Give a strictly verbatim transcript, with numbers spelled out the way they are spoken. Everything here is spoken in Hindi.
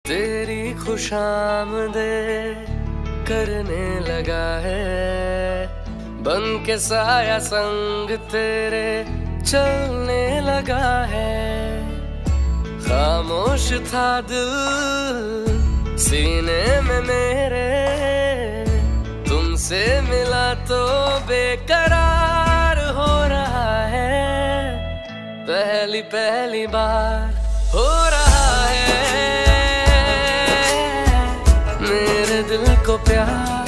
तेरी खुशामदे करने लगा है, बन के साया संग तेरे चलने लगा है। खामोश था दिल सीने में मेरे, तुमसे मिला तो बेकरार हो रहा है। पहली पहली बार हो रहा है मेरे दिल को प्यार।